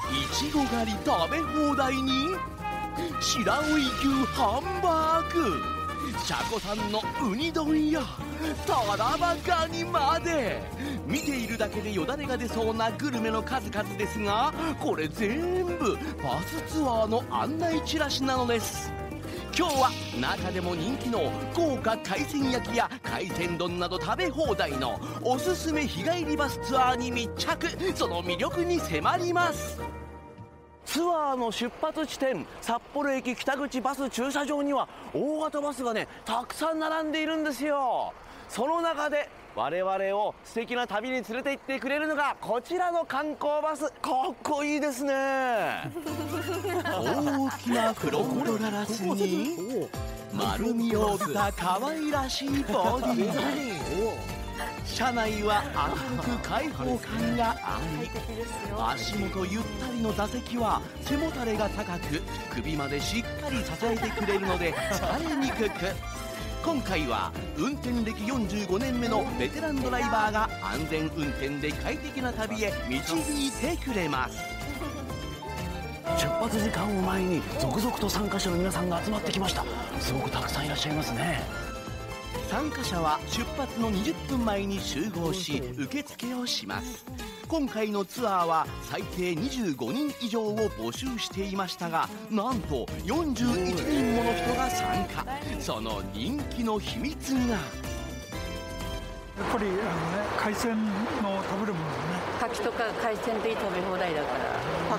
いちご狩り食べ放題に白老牛ハンバーグ、車庫産のウニ丼やタラバガニまで、見ているだけでよだれが出そうなグルメの数々ですが、これ全部バスツアーの案内チラシなのです。今日は中でも人気の豪華海鮮焼きや海鮮丼など食べ放題のおすすめ日帰りバスツアーに密着。その魅力に迫ります。ツアーの出発地点、札幌駅北口バス駐車場には大型バスがね、たくさん並んでいるんですよ。その中で我々を素敵な旅に連れて行ってくれるのがこちらの観光バス。かっこいいですね。大きなフロントガラスに丸みを帯びた可愛らしいボディ、車内は明るく開放感があり、足元ゆったりの座席は背もたれが高く首までしっかり支えてくれるので疲れにくく、今回は運転歴45年目のベテランドライバーが安全運転で快適な旅へ導いてくれます。出発時間を前に続々と参加者の皆さんが集まってきました。すごくたくさんいらっしゃいますね。参加者は出発の20分前に集合し受付をします。今回のツアーは最低25人以上を募集していましたが、なんと41人もの人が参加。その人気の秘密がやっぱり海鮮の食べるものね、 牡蠣とか海鮮で食べ放題だから。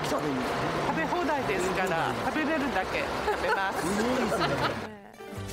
牡蠣食べに食べ放題ですから、食べれるだけ食べます。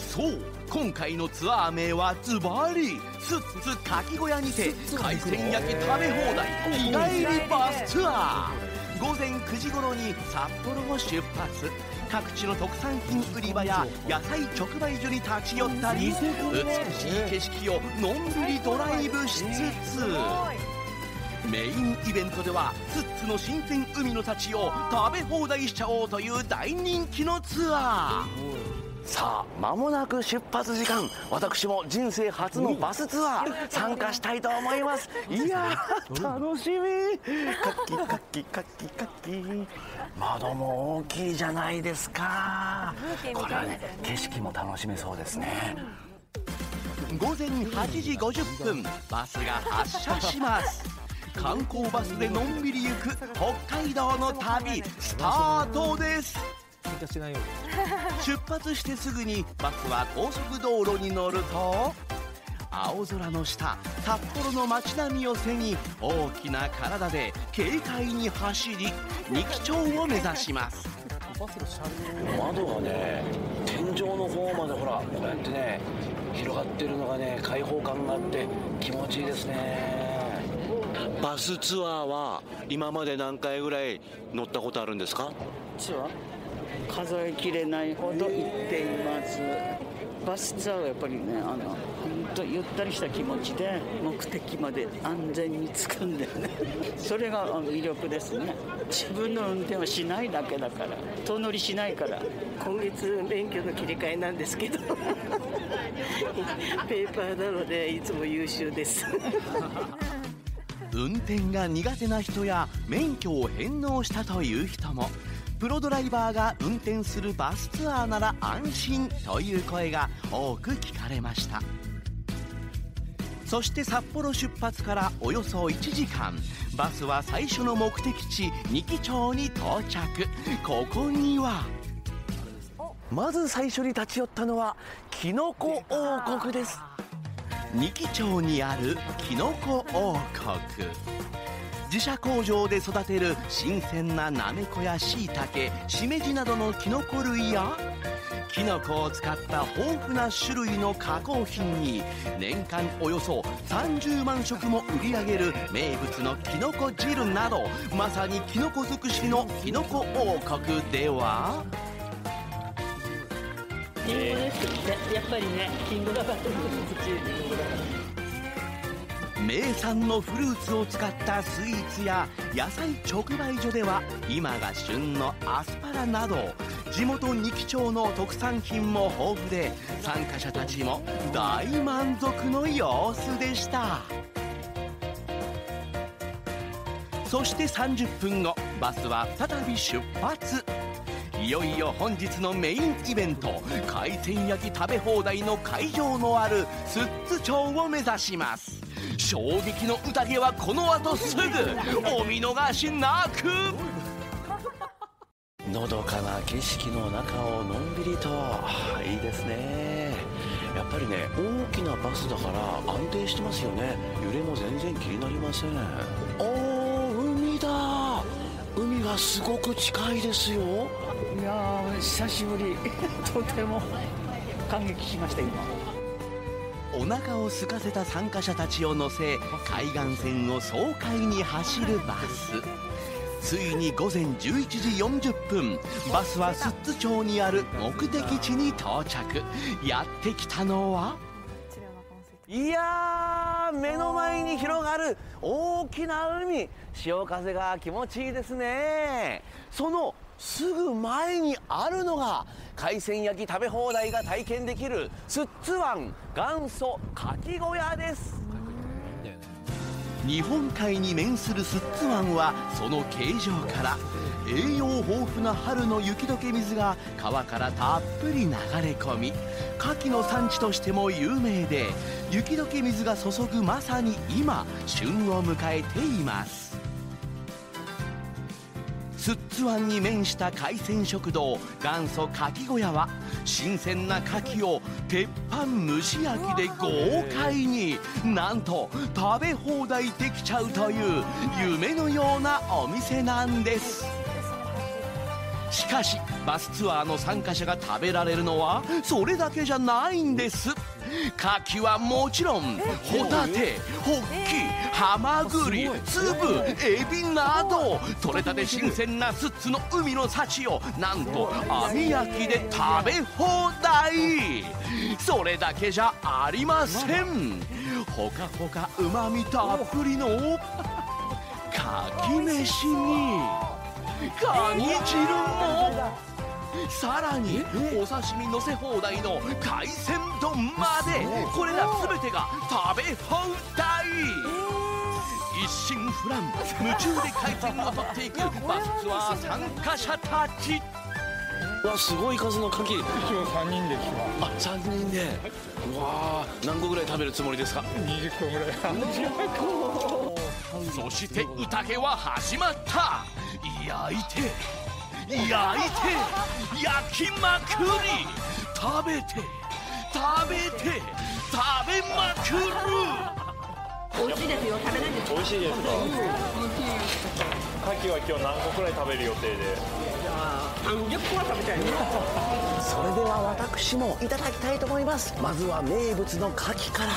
そう、今回のツアー名はズバリスッツ牡蠣小屋にて海鮮焼き食べ放題日帰りバスツアー。午前9時頃に札幌を出発。各地の特産品売り場や野菜直売所に立ち寄ったり、美しい景色をのんびりドライブしつつ、メインイベントではスッツの新鮮海の幸を食べ放題しちゃおうという大人気のツアー。さあ間もなく出発時間、私も人生初のバスツアー参加したいと思います。いやー楽しみ。カキカキカキカキ、窓も大きいじゃないですか。これはね、景色も楽しめそうですね。午前8時50分バスが発車します。観光バスでのんびり行く北海道の旅スタートです。出発してすぐにバスは高速道路に乗ると、青空の下札幌の街並みを背に大きな体で軽快に走り仁木町を目指します。窓がね、天井の方までほらこうやってね広がってるのがね、開放感があって気持ちいいですね。バスツアーは今まで何回ぐらい乗ったことあるんですか？ ツアー数えきれないほど行っています。バスツアーはやっぱりね、本当ゆったりした気持ちで目的まで安全に着くんでねそれが魅力ですね。自分の運転はしないだけだから、遠乗りしないから。 今月免許の切り替えなんですけどペーパーなのでいつも優秀です運転が苦手な人や免許を返納したという人も、プロドライバーが運転するバスツアーなら安心という声が多く聞かれました。そして札幌出発からおよそ1時間、バスは最初の目的地仁木町に到着。ここにはまず最初に立ち寄ったのはキノコ王国です。仁木町にあるキノコ王国、自社工場で育てる新鮮ななめこやしいたけ、しめじなどのキノコ類やキノコを使った豊富な種類の加工品に年間およそ30万食も売り上げる名物のキノコ汁など、まさにキノコ尽くしのキノコ王国では、 リンゴですやっぱりね、キングだから名産のフルーツを使ったスイーツや野菜直売所では今が旬のアスパラなど地元仁木町の特産品も豊富で、参加者たちも大満足の様子でした。 そして30分後バスは再び出発。いよいよ本日のメインイベント、海鮮焼き食べ放題の会場のある寿都町を目指します。衝撃の宴はこの後すぐ、お見逃しなく。 のどかな景色の中をのんびりと、いいですね。やっぱりね、大きなバスだから安定してますよね。揺れも全然気になりません。おー、海だ。海がすごく近いですよ。 いやー、久しぶりとても感激しました今。 お腹を空かせた参加者たちを乗せ、海岸線を爽快に走るバス。ついに午前11時40分、バスは寿都町にある目的地に到着。やってきたのは、 いやー、目の前に広がる大きな海。潮風が気持ちいいですね。そのすぐ前にあるのが海鮮焼き食べ放題が体験できる寿都湾元祖かき小屋です。 日本海に面する寿都湾はその形状から栄養豊富な春の雪解け水が川からたっぷり流れ込み、牡蠣の産地としても有名で、雪解け水が注ぐまさに今旬を迎えています。寿都湾に面した海鮮食堂元祖かき小屋は、新鮮な牡蠣を鉄板蒸し焼きで豪快になんと食べ放題できちゃうという夢のようなお店なんです。しかしバスツアーの参加者が食べられるのはそれだけじゃないんです。牡蠣はもちろんホタテ、ホッキ、ハマグリ、粒、エビなど取れたて新鮮な寿都の海の幸をなんと網焼きで食べ放題。それだけじゃありません。ほかほかうまみたっぷりの牡蠣飯にカニ汁も、さらにお刺身乗せ放題の海鮮丼まで、これら全てが食べ放題。一心不乱夢中で海鮮を取っていくバスツアー参加者たち。 うわ、すごい数の牡蠣。 一応3人で来まあ、3人で。うわー、何個ぐらい食べるつもりですか？ す。20個ぐらい。 そして宴は始まった。焼いて焼きまくり、食べて食べまくる。 美味しいですよ。食べないです。 美味しいですか？牡蠣は今日何個くらい食べる予定で？ 30個は食べたいね。 それでは私もいただきたいと思います。まずは名物の牡蠣から。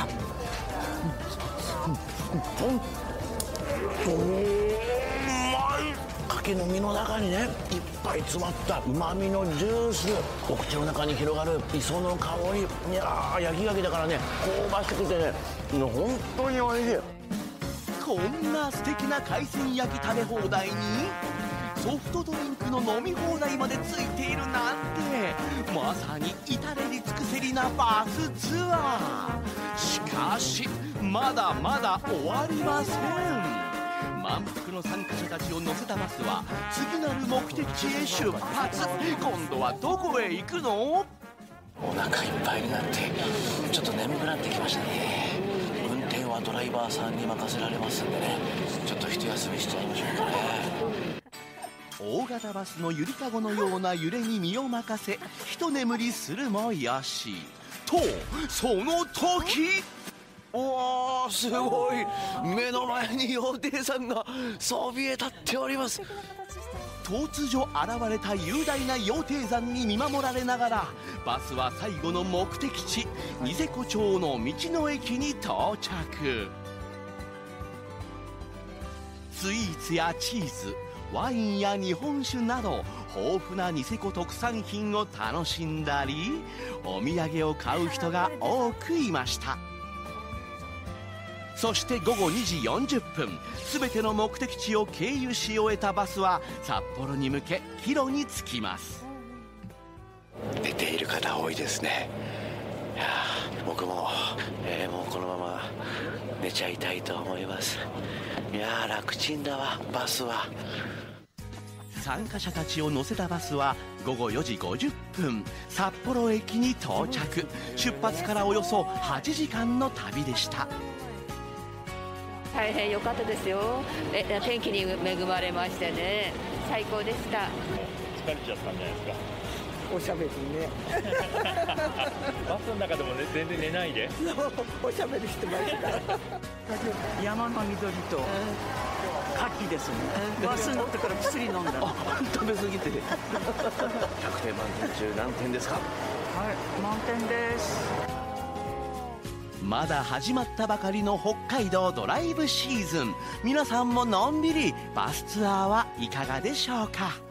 牡蠣の身の中にね、いっぱい詰まったうまみのジュース、お口の中に広がる磯の香り。いやー、焼き牡蠣だからね、香ばしくてね、本当に美味しい。 こんな素敵な海鮮焼き食べ放題にソフトドリンクの飲み放題までついているなんて、まさに至れり尽くせりなバスツアー。しかしまだまだ終わりません。満腹の参加者たちを乗せたバスは次なる目的地へ出発。今度はどこへ行くの？ お腹いっぱいになってちょっと眠くなってきましたね。運転はドライバーさんに任せられますんでね、ちょっと一休みしちゃいましょうかね。 大型バスのゆりかごのような揺れに身を任せ一眠りするもよしと、その時、 おー、すごい。目の前に羊蹄山がそびえ立っております。 突如現れた雄大な羊蹄山に見守られながらバスは最後の目的地ニセコ町の道の駅に到着。スイーツやチーズ、ワインや日本酒など豊富なニセコ特産品を楽しんだり、お土産を買う人が多くいました。そして午後2時40分、全ての目的地を経由し終えたバスは札幌に向け帰路に着きます。 寝ている方多いですね。いや僕も、もうこのまま寝ちゃいたいと思います。いやー楽ちんだわバスは。 参加者たちを乗せたバスは午後4時50分札幌駅に到着。出発からおよそ8時間の旅でした。 大変良かったですよ。天気に恵まれましてね、最高でした。 疲れちゃったんじゃないですか。 おしゃべりね。 バスの中でも、ね、全然寝ないで。 おしゃべりしてました。 山の緑と牡蠣ですね。バス乗ってから薬飲んだ。 食べ過ぎて100点満点中何点ですか？ はい、満点です。 まだ始まったばかりの北海道ドライブシーズン。皆さんものんびりバスツアーはいかがでしょうか？